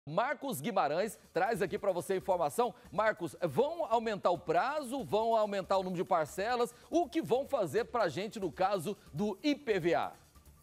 Marcos Guimarães traz aqui para você a informação. Marcos, vão aumentar o prazo, vão aumentar o número de parcelas? O que vão fazer para a gente no caso do IPVA?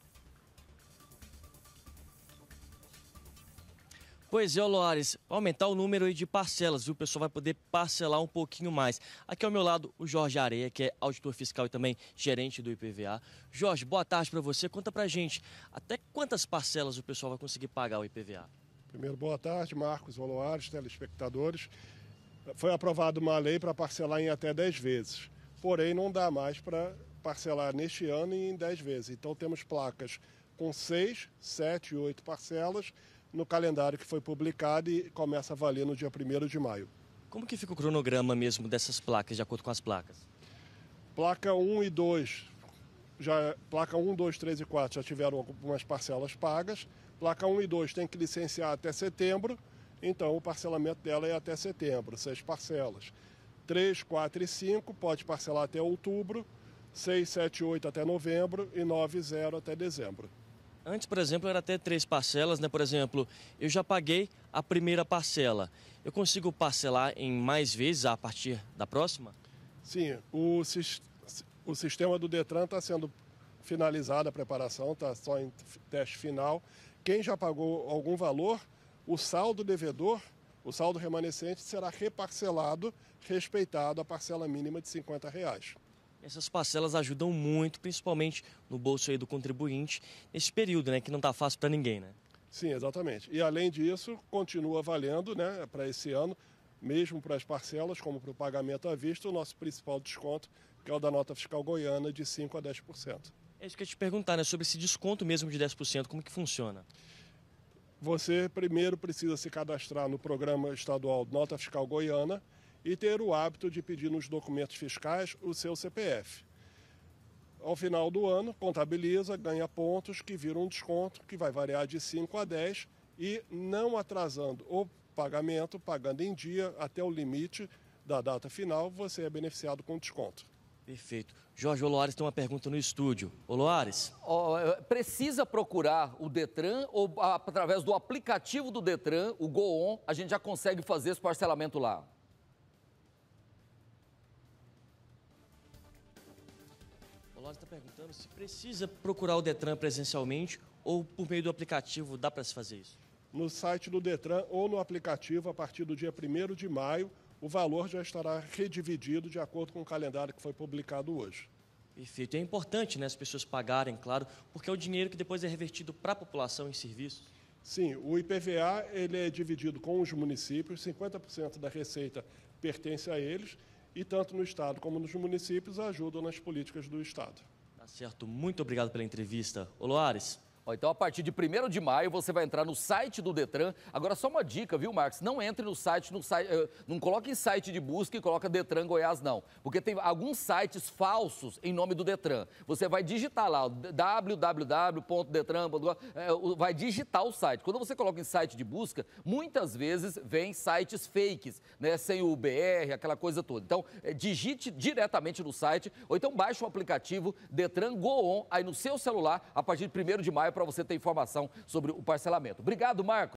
Pois é, Loares, aumentar o número de parcelas, viu? O pessoal vai poder parcelar um pouquinho mais. Aqui ao meu lado, o Jorge Areia, que é auditor fiscal e também gerente do IPVA. Jorge, boa tarde para você. Conta pra gente, até quantas parcelas o pessoal vai conseguir pagar o IPVA? Primeiro, boa tarde, Marcos, Loares, telespectadores. Foi aprovada uma lei para parcelar em até 10 vezes. Porém, não dá mais para parcelar neste ano e em 10 vezes. Então, temos placas com 6, 7 e 8 parcelas no calendário que foi publicado e começa a valer no dia 1º de maio. Como que fica o cronograma mesmo dessas placas, de acordo com as placas? Placa 1 e 2, placa 1, 2, 3 e 4 já tiveram algumas parcelas pagas. Placa 1 e 2 tem que licenciar até setembro, então o parcelamento dela é até setembro, 6 parcelas. 3, 4 e 5 pode parcelar até outubro, 6, 7 e 8 até novembro e 9 e 0 até dezembro. Antes, por exemplo, era até 3 parcelas, né? Por exemplo, eu já paguei a primeira parcela. Eu consigo parcelar em mais vezes a partir da próxima? Sim, o sistema do Detran está sendo finalizado, a preparação está só em teste final. Quem já pagou algum valor, o saldo devedor, o saldo remanescente será reparcelado, respeitado a parcela mínima de R$50. Essas parcelas ajudam muito, principalmente no bolso aí do contribuinte, nesse período, né, que não está fácil para ninguém, né? Sim, exatamente. E além disso, continua valendo, né, para esse ano, mesmo para as parcelas, como para o pagamento à vista, o nosso principal desconto, que é o da nota fiscal goiana, de 5% a 10%. É isso que eu ia te perguntar, né, sobre esse desconto mesmo de 10%, como que funciona? Você primeiro precisa se cadastrar no Programa Estadual Nota Fiscal Goiana e ter o hábito de pedir nos documentos fiscais o seu CPF. Ao final do ano, contabiliza, ganha pontos que viram um desconto que vai variar de 5 a 10 e não atrasando o pagamento, pagando em dia até o limite da data final, você é beneficiado com desconto. Perfeito. Jorge, o Loares tem uma pergunta no estúdio. Ô, Loares. Precisa procurar o Detran ou através do aplicativo do Detran, o GoOn, a gente já consegue fazer esse parcelamento lá? O Loares está perguntando se precisa procurar o Detran presencialmente ou por meio do aplicativo dá para se fazer isso? No site do Detran ou no aplicativo, a partir do dia 1º de maio, o valor já estará redividido de acordo com o calendário que foi publicado hoje. Perfeito. É importante, né, as pessoas pagarem, claro, porque é o dinheiro que depois é revertido para a população em serviços. Sim, o IPVA ele é dividido com os municípios, 50% da receita pertence a eles e tanto no Estado como nos municípios ajudam nas políticas do Estado. Tá certo. Muito obrigado pela entrevista. Ô, Loares. Então, a partir de 1º de maio, você vai entrar no site do Detran. Agora, só uma dica, viu, Marcos? Não entre no site, não coloque em site de busca e coloca Detran Goiás, não. Porque tem alguns sites falsos em nome do Detran. Você vai digitar lá, www.detran.gov, vai digitar o site. Quando você coloca em site de busca, muitas vezes vem sites fakes, né? Sem o BR, aquela coisa toda. Então, digite diretamente no site, ou então baixe o aplicativo Detran GoOn aí no seu celular, a partir de 1º de maio, para você ter informação sobre o parcelamento. Obrigado, Marcos.